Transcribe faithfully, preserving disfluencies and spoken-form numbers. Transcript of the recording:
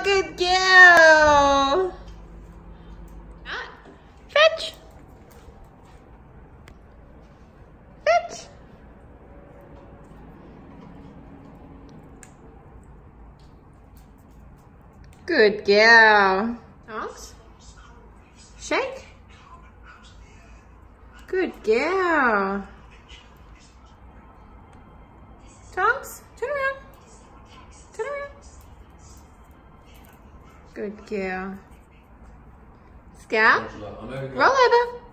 good girl. Fetch. Fetch. Good girl. Tonks. Shake. Good girl. Tonks, turn around. Turn around. Good girl. Scout. Roll over.